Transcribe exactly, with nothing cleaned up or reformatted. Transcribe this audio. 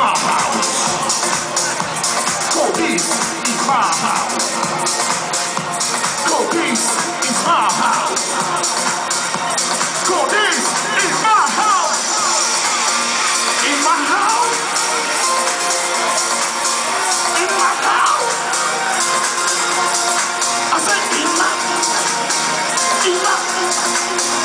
my house. Police is my house. Police is my house. Police is my house. In my house. In my house. I said in my, in my.